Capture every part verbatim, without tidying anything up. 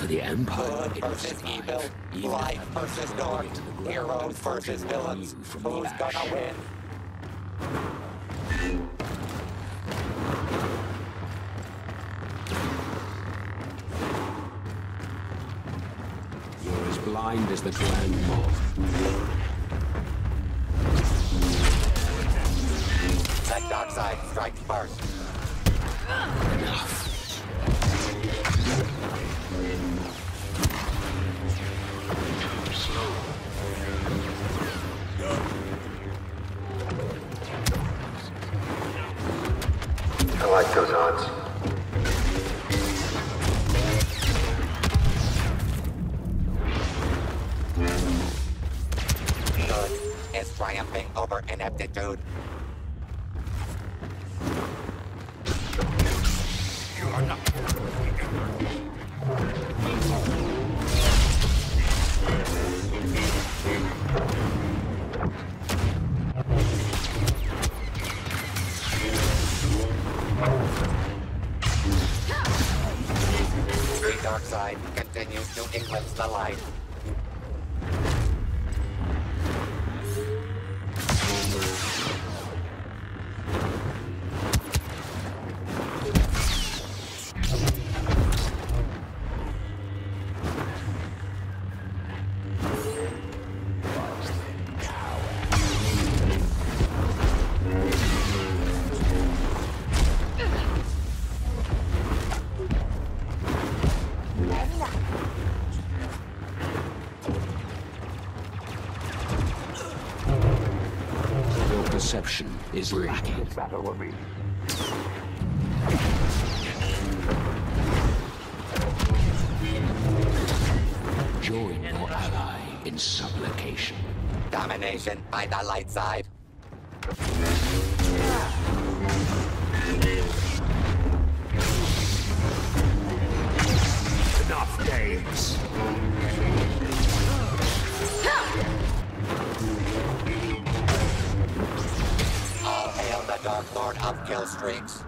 the Empire, Good it will versus survive. evil, Even light if versus I dark, fall to the ground, heroes versus draw villains. you from the Who's ash. gonna win? You're as blind as the Grand Moth. Let dark side strike first. Enough. I like those odds. Good is triumphing over ineptitude. You are not. The dark side continues to eclipse the light. Perception is lacking. Battle will be. Join your ally in supplication. Domination by the light side. Enough games. All hail the Dark Lord of Kill Streaks.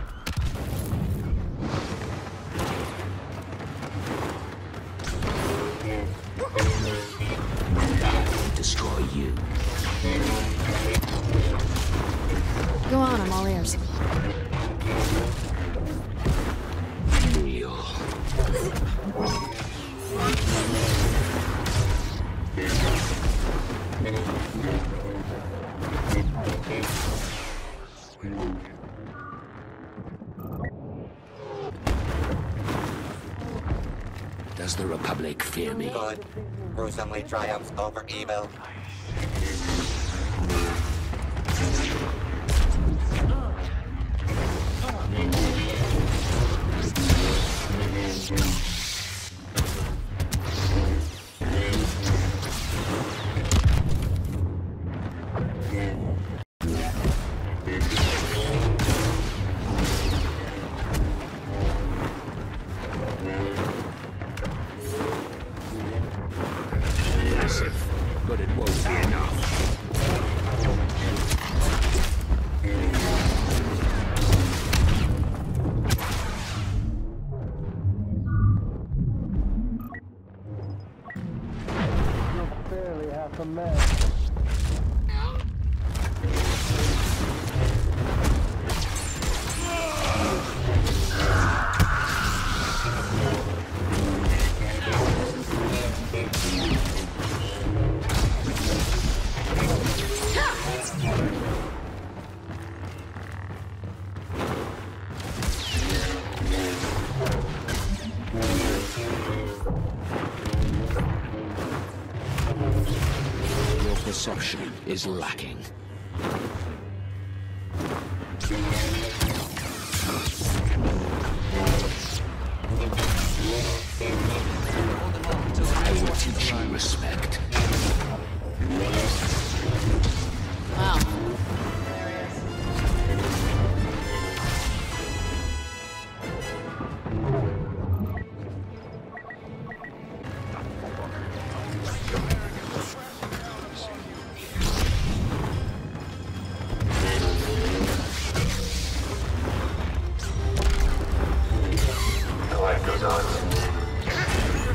I will destroy you. Go on, I'm all ears. Kneel. Does the Republic fear me? Good gruesomely triumphs over evil. But it won't be enough. You're barely half a man. Your perception is lacking. I will teach you respect. Wow. I like those odds.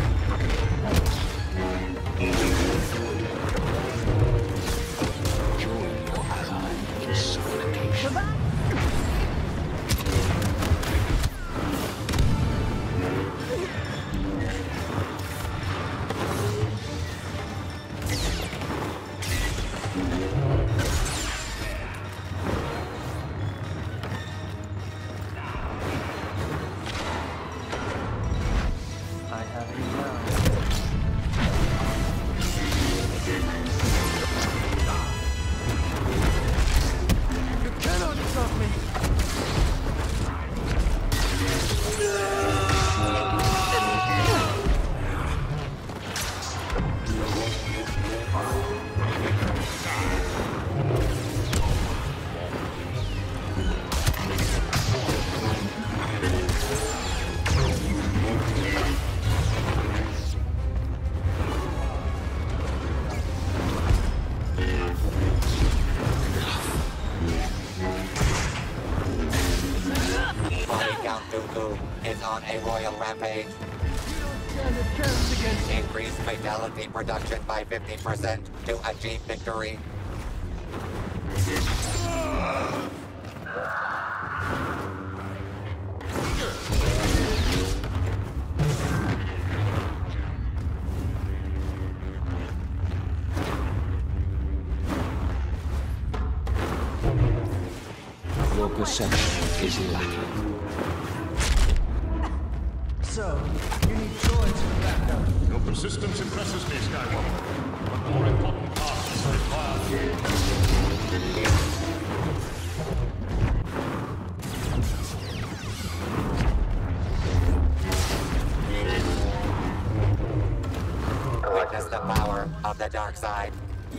is on a royal rampage. Stand a chance against Increase fatality production by fifty percent to achieve victory. Your perception is lacking. So, you need droids for backup. Your persistence impresses me, Skywalker. But more important tasks are required. Witness the power of the dark side.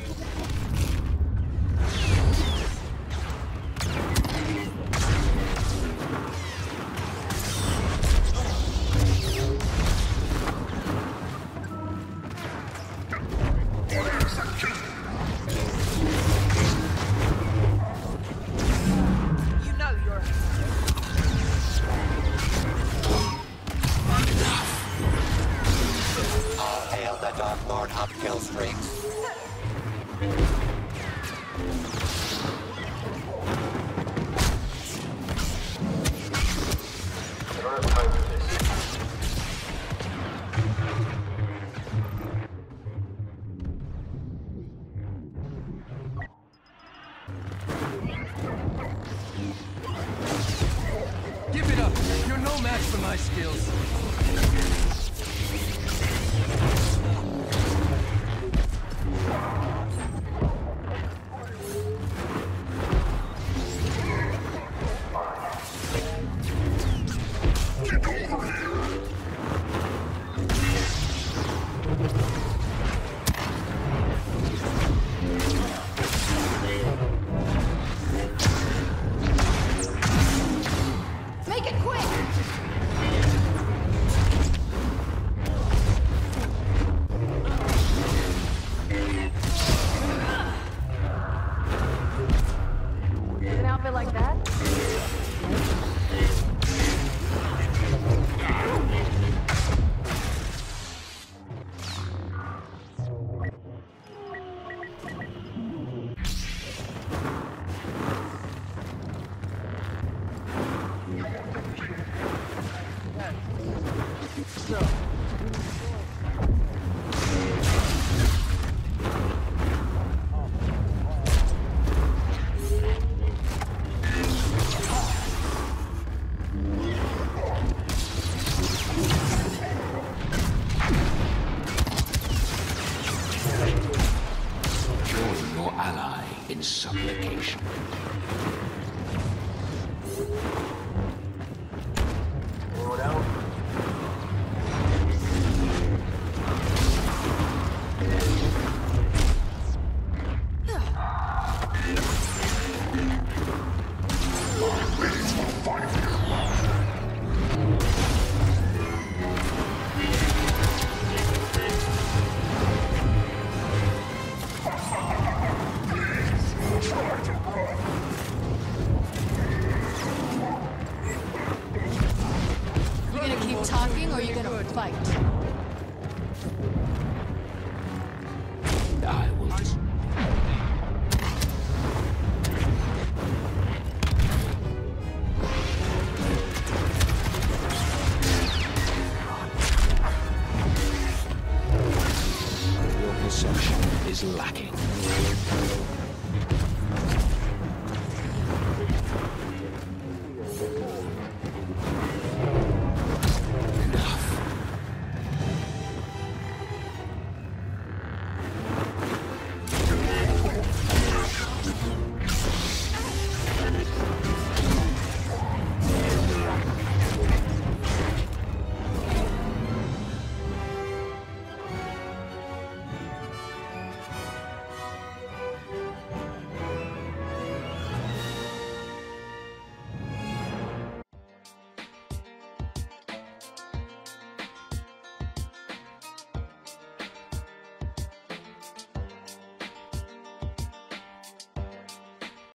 You know you're... All hail the Dark Lord of kill streaks. I don't have time for this. Give it up! You're no match for my skills. Make it quick! With an outfit like that? So, Join your ally in supplication. Anyone out? You gonna keep talking or you gonna fight?